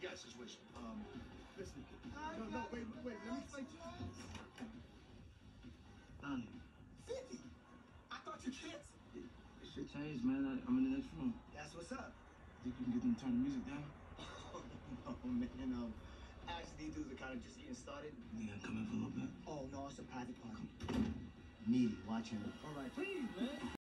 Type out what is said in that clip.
got a situation. Listen. No, wait. Let me explain to you. Donnie. 50. I thought you canceled. It should change, man. I'm in the next room. That's what's up. Think you can get them to turn the music down? Oh, man. Actually, these dudes are kind of just getting started. Yeah, come in for a little bit. Oh, no, it's a private party. Need it. Watch him. All right, please, man.